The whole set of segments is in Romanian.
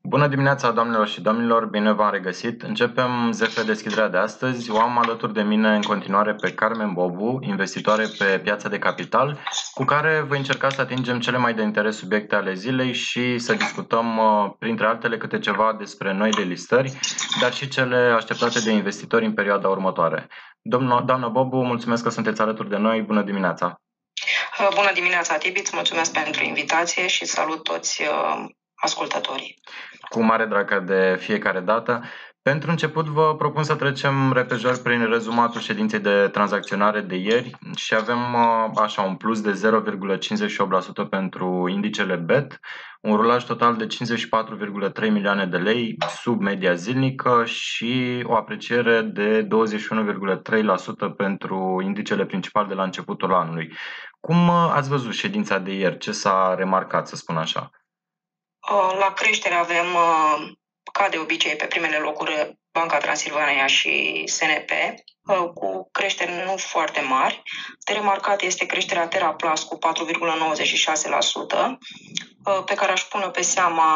Bună dimineața, doamnelor și domnilor, bine v-am regăsit. Începem ZF Deschiderea de astăzi. O am alături de mine în continuare pe Carmen Bobu, investitoare pe piața de capital, cu care voi încerca să atingem cele mai de interes subiecte ale zilei și să discutăm, printre altele, câte ceva despre noile listări, dar și cele așteptate de investitori în perioada următoare. Doamnă Bobu, mulțumesc că sunteți alături de noi. Bună dimineața! Bună dimineața, Tibi, îți mulțumesc pentru invitație și salut toți ascultătorii. Cu mare drag de fiecare dată. Pentru început vă propun să trecem repejor prin rezumatul ședinței de tranzacționare de ieri și avem așa un plus de 0,58% pentru indicele BET, un rulaj total de 54,3 milioane de lei sub media zilnică și o apreciere de 21,3% pentru indicele principal de la începutul anului. Cum ați văzut ședința de ieri? Ce s-a remarcat, să spun așa? La creștere avem, ca de obicei, pe primele locuri Banca Transilvania și SNP, cu creșteri nu foarte mari. De remarcat este creșterea TeraPlast cu 4,96%, pe care aș pune pe seama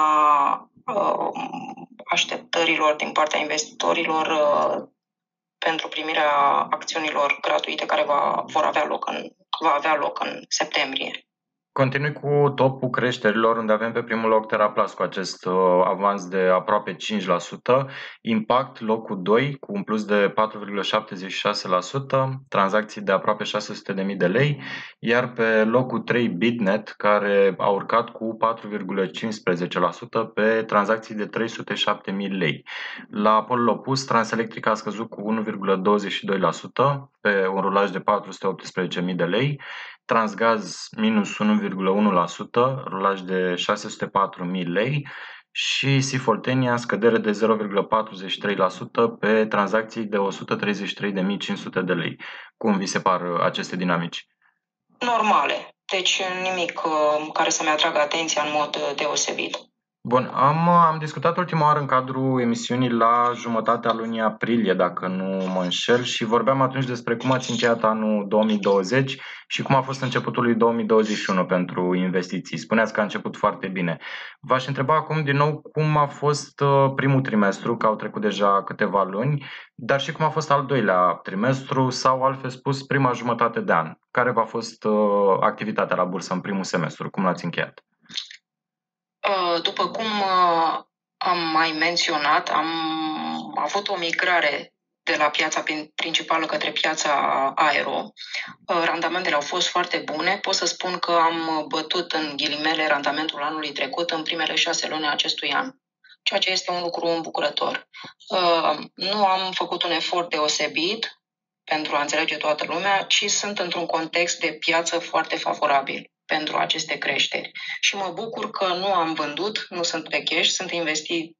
așteptărilor din partea investitorilor pentru primirea acțiunilor gratuite care va avea loc în septembrie. Continui cu topul creșterilor, unde avem pe primul loc TeraPlast cu acest avans de aproape 5%, Impact locul 2 cu un plus de 4,76%, tranzacții de aproape 600.000 de lei, iar pe locul 3 Bitnet, care a urcat cu 4,15% pe tranzacții de 307.000 lei. La polul opus, Transelectrica a scăzut cu 1,22% pe un rulaj de 418.000 de lei, Transgaz minus 1,1%, rulaj de 604.000 lei și Sifoltenia scădere de 0,43% pe tranzacții de 133.500 de lei. Cum vi se par aceste dinamici? Normale, deci nimic care să-mi atragă atenția în mod deosebit. Bun, am discutat ultima oară în cadrul emisiunii la jumătatea lunii aprilie, dacă nu mă înșel, și vorbeam atunci despre cum ați încheiat anul 2020 și cum a fost începutul lui 2021 pentru investiții. Spuneați că a început foarte bine. V-aș întreba acum din nou cum a fost primul trimestru, că au trecut deja câteva luni, dar și cum a fost al doilea trimestru sau, altfel spus, prima jumătate de an. Care v-a fost activitatea la bursă în primul semestru? Cum l-ați încheiat? După cum am mai menționat, am avut o migrare de la piața principală către piața aero. Randamentele au fost foarte bune. Pot să spun că am bătut în ghilimele randamentul anului trecut în primele 6 luni acestui an, ceea ce este un lucru îmbucurător. Nu am făcut un efort deosebit pentru a înțelege toată lumea, ci sunt într-un context de piață foarte favorabil pentru aceste creșteri. Și mă bucur că nu am vândut, nu sunt pe cash, sunt investit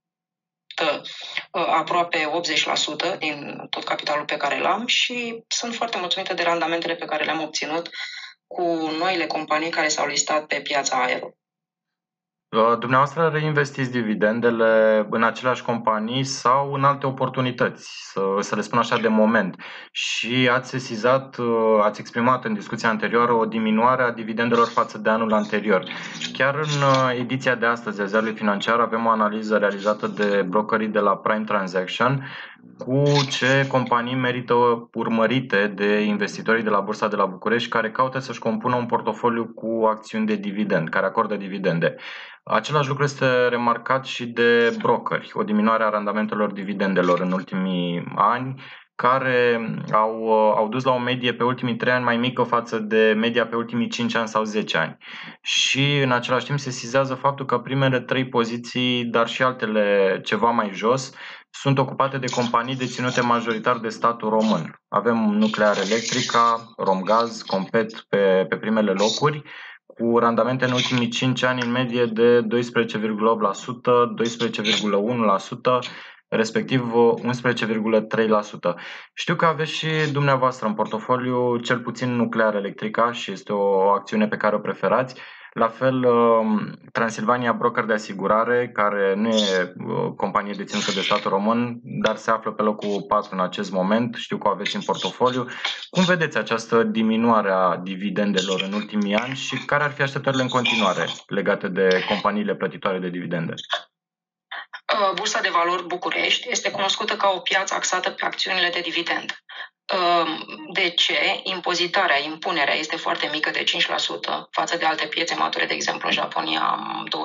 aproape 80% din tot capitalul pe care l-am și sunt foarte mulțumită de randamentele pe care le-am obținut cu noile companii care s-au listat pe piața aero. Dumneavoastră reinvestiți dividendele în aceleași companii sau în alte oportunități, să le spun așa, de moment. Și ați sesizat, ați exprimat în discuția anterioară o diminuare a dividendelor față de anul anterior. Chiar în ediția de astăzi a Ziarului Financiar avem o analiză realizată de brokerii de la Prime Transaction cu ce companii merită urmărite de investitorii de la Bursa de la București care caută să-și compună un portofoliu cu acțiuni de dividend, care acordă dividende. Același lucru este remarcat și de brokeri, o diminuare a randamentelor dividendelor în ultimii ani, care au dus la o medie pe ultimii 3 ani mai mică față de media pe ultimii 5 ani sau 10 ani. Și în același timp se sesizează faptul că primele 3 poziții, dar și altele ceva mai jos, sunt ocupate de companii deținute majoritar de statul român. Avem Nuclear Electrica, Romgaz, Compet pe primele locuri, cu randamente în ultimii 5 ani în medie de 12,8%, 12,1%, respectiv 11,3%. Știu că aveți și dumneavoastră în portofoliu cel puțin Nuclear Electrica și este o acțiune pe care o preferați. La fel, Transilvania Broker de Asigurare, care nu e companie deținută de statul român, dar se află pe locul 4 în acest moment. Știu că o aveți în portofoliu. Cum vedeți această diminuare a dividendelor în ultimii ani și care ar fi așteptările în continuare legate de companiile plătitoare de dividende? Bursa de Valori București este cunoscută ca o piață axată pe acțiunile de dividend. De ce? Impunerea este foarte mică, de 5%, față de alte piețe mature, de exemplu în Japonia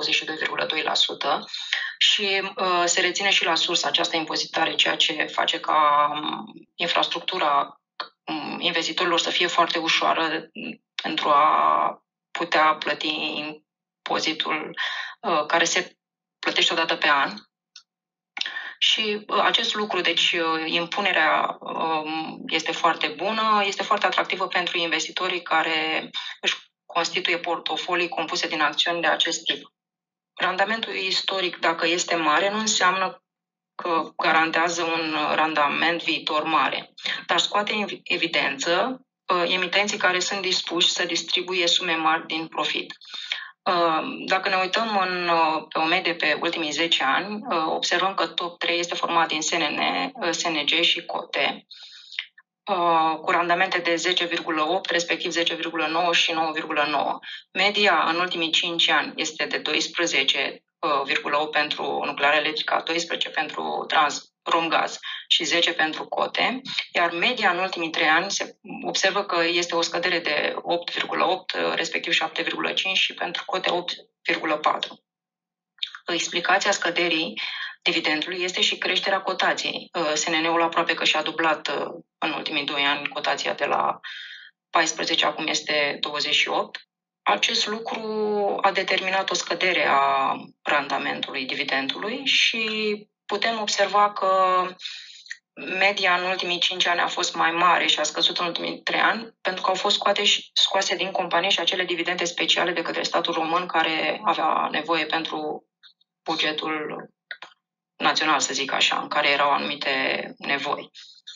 22,2%, și se reține și la sursă această impozitare, ceea ce face ca infrastructura investitorilor să fie foarte ușoară pentru a putea plăti impozitul care se plătește odată pe an. Și acest lucru, deci impunerea este foarte bună, este foarte atractivă pentru investitorii care își constituie portofolii compuse din acțiuni de acest tip. Randamentul istoric, dacă este mare, nu înseamnă că garantează un randament viitor mare, dar scoate în evidență emitenții care sunt dispuși să distribuie sume mari din profit. Dacă ne uităm pe o medie pe ultimii 10 ani, observăm că top 3 este format din SNN, SNG și cote, cu randamente de 10,8, respectiv 10,9 și 9,9. Media în ultimii 5 ani este de 12,8 pentru nuclear electrică, 12 pentru Romgaz și 10 pentru cote, iar media în ultimii 3 ani se observă că este o scădere de 8,8, respectiv 7,5 și pentru cote 8,4. Explicația scăderii dividendului este și creșterea cotației. SNN-ul aproape că și-a dublat în ultimii 2 ani cotația de la 14, acum este 28. Acest lucru a determinat o scădere a randamentului dividendului și putem observa că media în ultimii 5 ani a fost mai mare și a scăzut în ultimii 3 ani, pentru că au fost scoase din companie și acele dividende speciale de către statul român care avea nevoie pentru bugetul național, să zic așa, în care erau anumite nevoi.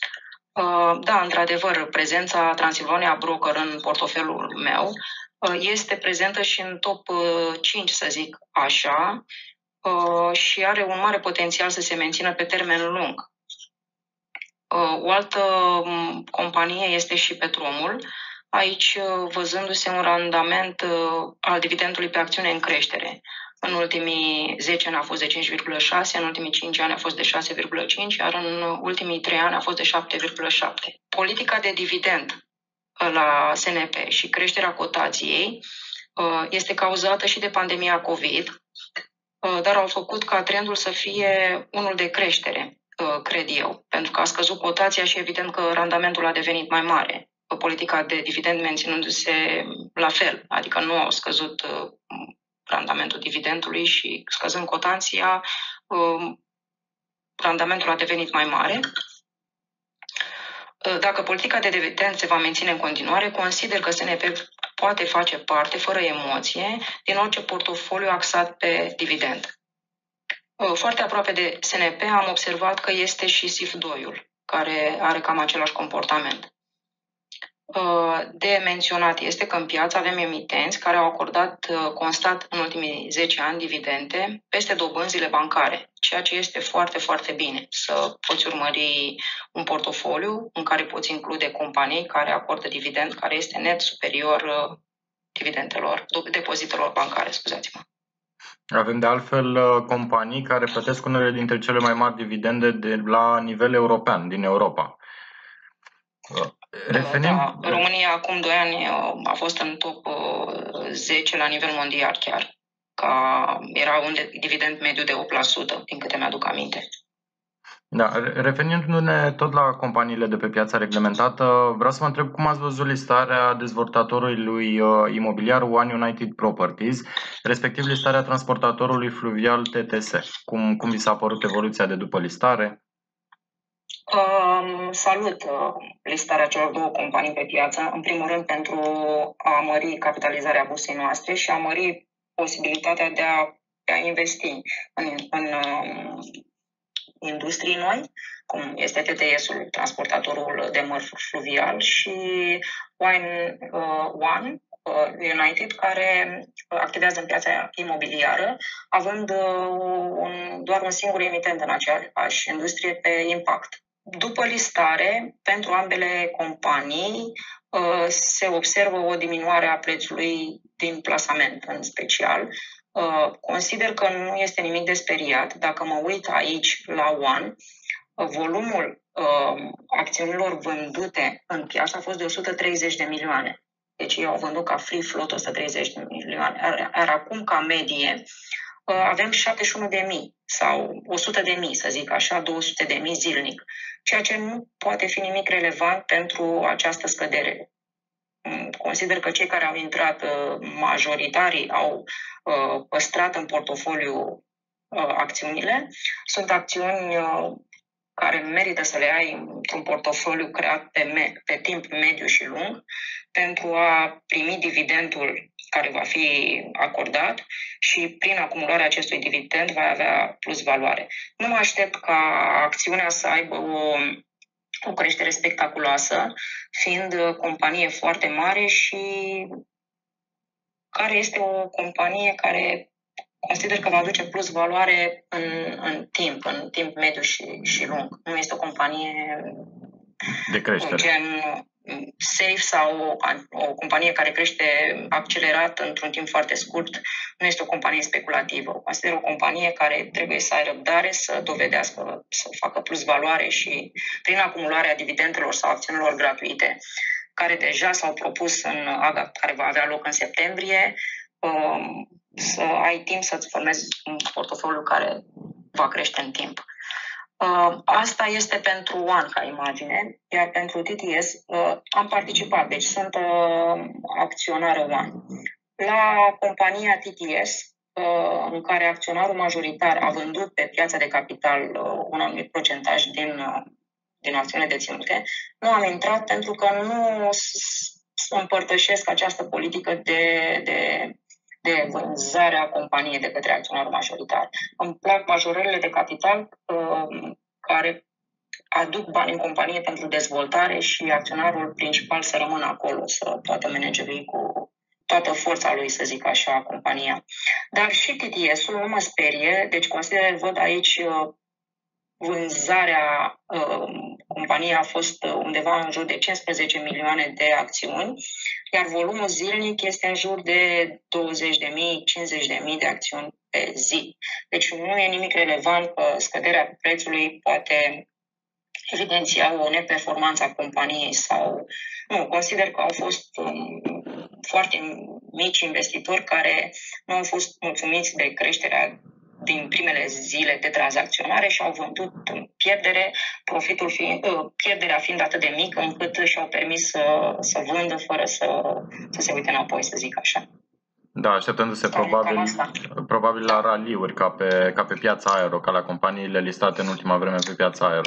Da, într-adevăr, prezența Transilvania Broker în portofelul meu este prezentă și în top 5, să zic așa, și are un mare potențial să se mențină pe termen lung. O altă companie este și Petromul, aici văzându-se un randament al dividendului pe acțiune în creștere. În ultimii 10 ani a fost de 5,6, în ultimii 5 ani a fost de 6,5, iar în ultimii 3 ani a fost de 7,7. Politica de dividend la SNP și creșterea cotației este cauzată și de pandemia COVID, dar au făcut ca trendul să fie unul de creștere, cred eu, pentru că a scăzut cotația și evident că randamentul a devenit mai mare. Politica de dividend menținându-se la fel, adică nu au scăzut randamentul dividendului și scăzând cotația, randamentul a devenit mai mare. Dacă politica de dividend se va menține în continuare, consider că SNP poate face parte, fără emoție, din orice portofoliu axat pe dividend. Foarte aproape de SNP am observat că este și SIF2-ul, care are cam același comportament. De menționat este că în piață avem emitenți care au acordat constant în ultimii 10 ani dividende peste dobânzile bancare, ceea ce este foarte, foarte bine. Să poți urmări un portofoliu în care poți include companii care acordă dividend care este net superior depozitelor bancare, scuzați-mă. Avem de altfel companii care plătesc unele dintre cele mai mari dividende de la nivel european, din Europa. Da, România acum 2 ani a fost în top 10 la nivel mondial chiar. Era un dividend mediu de 8%, din câte mi-aduc aminte. Da, referindu-ne tot la companiile de pe piața reglementată, vreau să vă întreb cum ați văzut listarea dezvoltatorului imobiliar One United Properties, respectiv listarea transportatorului fluvial TTS. Cum vi s-a părut evoluția de după listare? Salut listarea celor 2 companii pe piață, în primul rând pentru a mări capitalizarea bursei noastre și a mări posibilitatea de a investi în industrii noi, cum este TTS-ul, transportatorul de mărfuri fluvial, și One United, care activează în piața imobiliară, având doar un singur emitent în aceeași industrie pe impact. După listare, pentru ambele companii se observă o diminuare a prețului din plasament, în special, Consider că nu este nimic de speriat. Dacă mă uit aici la One, volumul acțiunilor vândute în piață a fost de 130 de milioane. Deci ei au vândut ca free float 130 de milioane. Iar acum, ca medie, avem 71.000 sau 100.000, să zic așa, 200.000 zilnic, ceea ce nu poate fi nimic relevant pentru această scădere. Consider că cei care au intrat, majoritarii, au păstrat în portofoliu acțiunile. Sunt acțiuni care merită să le ai într-un portofoliu creat pe timp mediu și lung pentru a primi dividendul care va fi acordat și prin acumularea acestui dividend va avea plus valoare. Nu mă aștept ca acțiunea să aibă o creștere spectaculoasă, fiind companie foarte mare și care este o companie care consider că va aduce plus valoare în timp mediu și lung. Nu este o companie de creștere, gen safe sau o companie care crește accelerat într-un timp foarte scurt. Nu este o companie speculativă. Consider o companie care trebuie să ai răbdare, să dovedească, să facă plus valoare și prin acumularea dividendelor sau acțiunilor gratuite care deja s-au propus în AGA, care va avea loc în septembrie, să ai timp să-ți formezi un portofoliu care va crește în timp. Asta este pentru One ca imagine, iar pentru TTS am participat, deci sunt acționară One. La compania TTS, în care acționarul majoritar a vândut pe piața de capital un anumit procentaj din acțiune deținute, nu am intrat pentru că nu împărtășesc această politică de vânzare a companiei de către acționarul majoritar. Îmi plac majorările de capital care aduc bani în companie pentru dezvoltare și acționarul principal să rămână acolo, să poată manageri cu toată forța lui, să zic așa, compania. Dar și TTS-ul nu mă sperie, deci văd aici vânzarea companiei a fost undeva în jur de 15 milioane de acțiuni, iar volumul zilnic este în jur de 20.000, 50.000 de acțiuni pe zi. Deci nu e nimic relevant că scăderea prețului poate evidenția o neperformanță a companiei sau... Nu, consider că au fost foarte mici investitori care nu au fost mulțumiți de creșterea din primele zile de tranzacționare și au vândut în pierdere, pierderea fiind atât de mică încât și-au permis să vândă fără să se uite înapoi, să zic așa. Da, așteptându-se probabil la raliuri ca pe piața aero, ca la companiile listate în ultima vreme pe piața aero.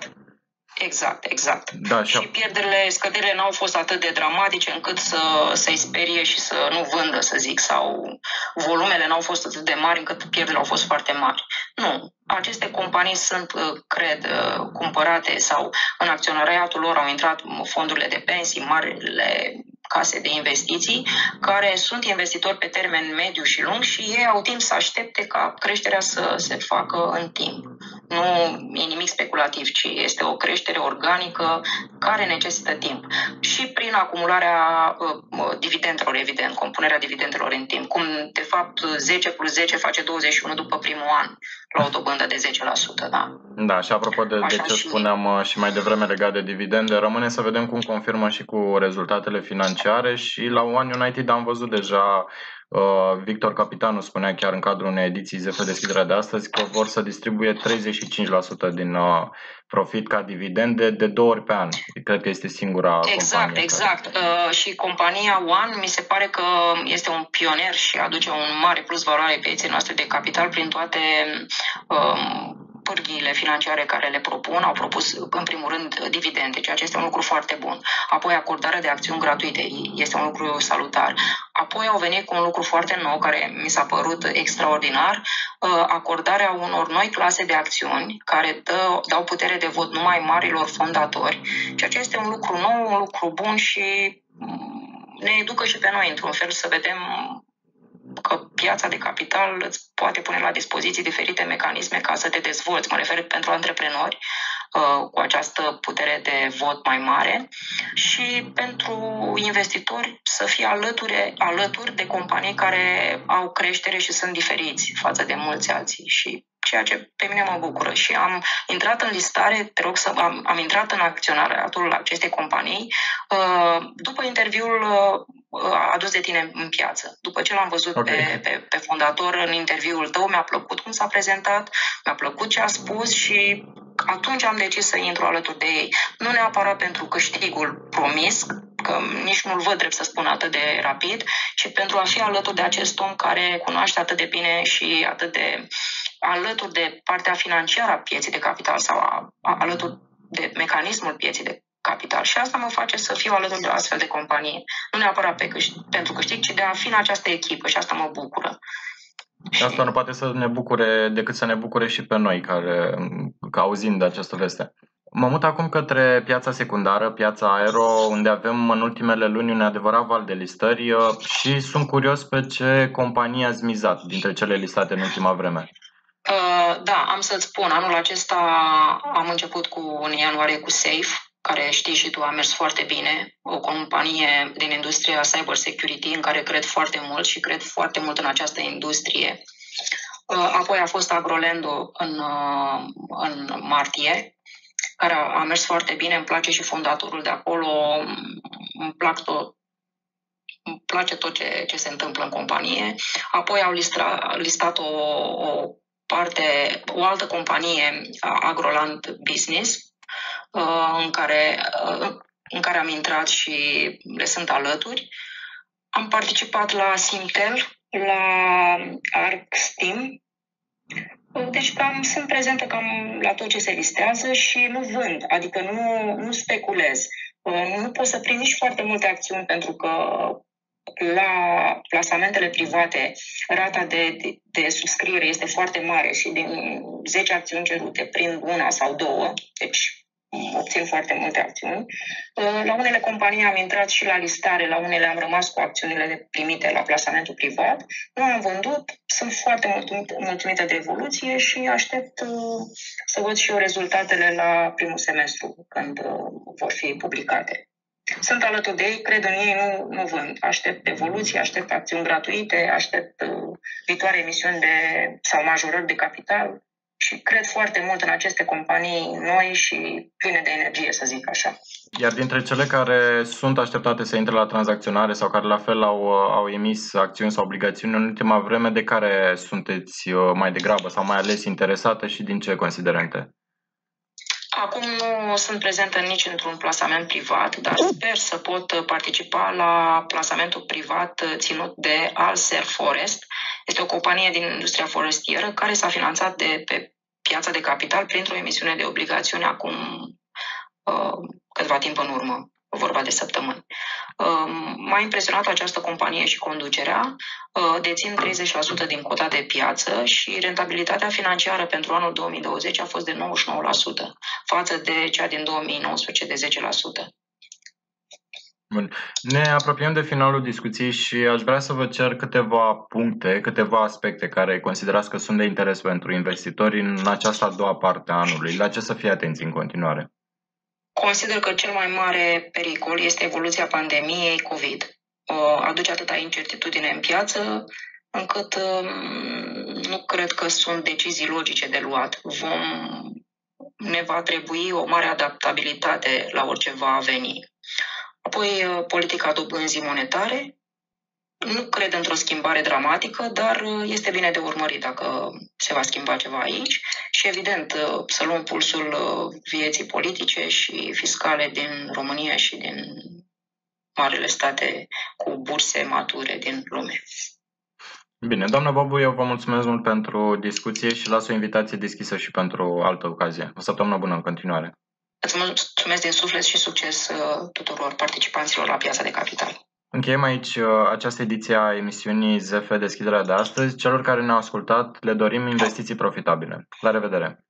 Exact. Da, și scăderile n-au fost atât de dramatice încât să-i sperie și să nu vândă, să zic, sau volumele n-au fost atât de mari încât pierderile au fost foarte mari. Nu. Aceste companii sunt, cred, cumpărate sau în acționariatul lor au intrat fondurile de pensii, marile case de investiții, care sunt investitori pe termen mediu și lung și ei au timp să aștepte ca creșterea să se facă în timp. Nu e nimic speculativ, ci este o creștere organică care necesită timp. Și prin acumularea dividendelor, evident, compunerea dividendelor în timp, cum de fapt 10 plus 10 face 21 după primul an, la o dobândă de 10%, da. Da, și apropo de ce spuneam și mai devreme legat de dividende, rămâne să vedem cum confirmă și cu rezultatele financiare și la One United am văzut deja, Victor Capitanu spunea chiar în cadrul unei ediții ZF Deschiderea de astăzi că vor să distribuie 35% din profit ca dividende de 2 ori pe an. Cred că este singura companie. Exact. Și compania One mi se pare că este un pionier și aduce un mare plus valoare pieței noastre de capital prin toate pârghiile financiare care le propun. Au propus în primul rând dividende, ceea ce este un lucru foarte bun. Apoi acordarea de acțiuni gratuite este un lucru salutar. Apoi au venit cu un lucru foarte nou care mi s-a părut extraordinar, acordarea unor noi clase de acțiuni care dau putere de vot numai marilor fondatori, ceea ce este un lucru nou, un lucru bun și ne educă și pe noi într-un fel să vedem că piața de capital îți poate pune la dispoziție diferite mecanisme ca să te dezvolți. Mă refer pentru antreprenori, cu această putere de vot mai mare și pentru investitori să fie alături de companii care au creștere și sunt diferiți față de mulți alții și ceea ce pe mine mă bucură. Și am intrat în listare, te rog am intrat în acționariatul acestei companii după interviul adus de tine în piață. După ce l-am văzut pe fondator în interviul tău, mi-a plăcut cum s-a prezentat, mi-a plăcut ce a spus și atunci am decis să intru alături de ei. Nu neapărat pentru câștigul promis, că nici nu-l văd, drept să spun, atât de rapid, ci pentru a fi alături de acest om care cunoaște atât de bine și atât de alături de partea financiară a pieței de capital sau alături de mecanismul pieței de capital. Și asta mă face să fiu alături de o astfel de companie. Nu neapărat pentru câștig, ci de a fi în această echipă și asta mă bucură. Și asta nu poate să ne bucure decât să ne bucure și pe noi, care auzind de această veste. Mă mut acum către piața secundară, piața aero, unde avem în ultimele luni un adevărat val de listări și sunt curios pe ce companie ați mizat dintre cele listate în ultima vreme. Da, am să-ți spun, anul acesta am început în ianuarie cu Safe, care știi și tu a mers foarte bine, o companie din industria cyber security în care cred foarte mult și cred foarte mult în această industrie. Apoi a fost Agrolendo în martie, care a mers foarte bine, îmi place și fondatorul de acolo, îmi place tot ce se întâmplă în companie. Apoi au listat o altă companie, Agroland Business, în care am intrat și le sunt alături. Am participat la Simtel, la ArcSteam. Deci sunt prezentă cam la tot ce se listează și nu vând, adică nu speculez. Nu pot să prind nici foarte multe acțiuni pentru că la plasamentele private rata de subscriere este foarte mare și din 10 acțiuni cerute prind una sau două, deci obțin foarte multe acțiuni. La unele companii am intrat și la listare, la unele am rămas cu acțiunile primite la plasamentul privat. Nu am vândut, sunt foarte mulțumită de evoluție și aștept să văd și eu rezultatele la primul semestru, când vor fi publicate. Sunt alături de ei, cred în ei, nu vând. Aștept evoluție, aștept acțiuni gratuite, aștept viitoare emisiuni sau majorări de capital și cred foarte mult în aceste companii noi și pline de energie, să zic așa. Iar dintre cele care sunt așteptate să intre la tranzacționare sau care la fel au emis acțiuni sau obligațiuni în ultima vreme, de care sunteți mai degrabă sau mai ales interesate și din ce considerente? Acum nu sunt prezentă nici într-un plasament privat, dar sper să pot participa la plasamentul privat ținut de Alser Forest. Este o companie din industria forestieră care s-a finanțat pe piața de capital printr-o emisiune de obligațiuni acum câtva timp în urmă, vorba de săptămâni. M-a impresionat această companie și conducerea. Dețin 30% din cota de piață și rentabilitatea financiară pentru anul 2020 a fost de 99% față de cea din 2019 de 10%. Bun. Ne apropiem de finalul discuției și aș vrea să vă cer câteva puncte, câteva aspecte care considerați că sunt de interes pentru investitori în această a doua parte a anului. La ce să fie atenți în continuare? Consider că cel mai mare pericol este evoluția pandemiei COVID. Aduce atâta incertitudine în piață, încât nu cred că sunt decizii logice de luat. Ne va trebui o mare adaptabilitate la orice va veni. Apoi, politica dobânzii monetare. Nu cred într-o schimbare dramatică, dar este bine de urmărit dacă se va schimba ceva aici și, evident, să luăm pulsul vieții politice și fiscale din România și din marile state cu burse mature din lume. Bine, doamna Bobu, eu vă mulțumesc mult pentru discuție și las o invitație deschisă și pentru altă ocazie. O săptămână bună în continuare. Îți mulțumesc din suflet și succes tuturor participanților la piața de capital. Încheiem aici această ediție a emisiunii ZF Deschiderea de astăzi. Celor care ne-au ascultat le dorim investiții profitabile. La revedere!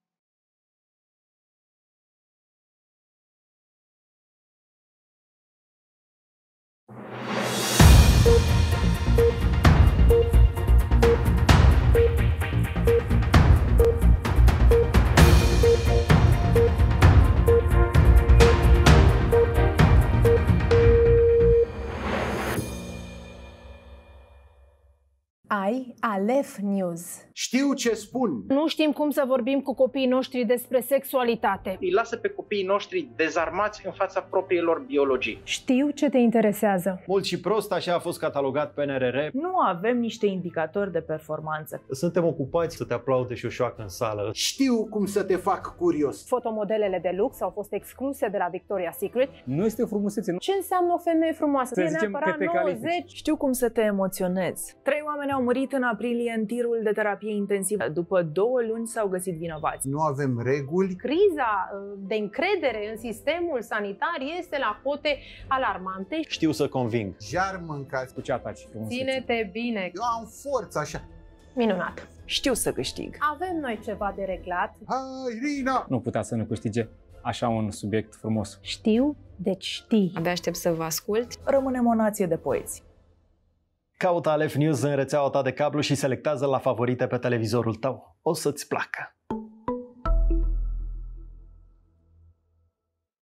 Urmărești Alef News. Știu ce spun. Nu știm cum să vorbim cu copiii noștri despre sexualitate. Îi lasă pe copiii noștri dezarmați în fața propriilor biologii. Știu ce te interesează. Mult și prost, așa a fost catalogat PNRR. Nu avem niște indicatori de performanță. Suntem ocupați să te aplaude și o șoacă în sală. Știu cum să te fac curios. Fotomodelele de lux au fost excluse de la Victoria's Secret. Nu este o frumusețe. Ce înseamnă o femeie frumoasă? Să zicem că te 90. Știu cum să te emoționezi. 3 oameni au murit în aprilie în tirul de terapie intensivă. După 2 luni s-au găsit vinovați. Nu avem reguli. Criza de încredere în sistemul sanitar este la cote alarmante. Știu să conving. Jar mâncați. Cu ce ataci? Ține-te bine. Eu am forță așa. Minunat. Știu să câștig. Avem noi ceva de reglat. Hai, Irina! Nu putea să ne câștige așa un subiect frumos. Știu, deci știi. Abia aștept să vă ascult. Rămânem o nație de poeți. Caută Alef News în rețeaua ta de cablu și selectează la favorite pe televizorul tău. O să-ți placă!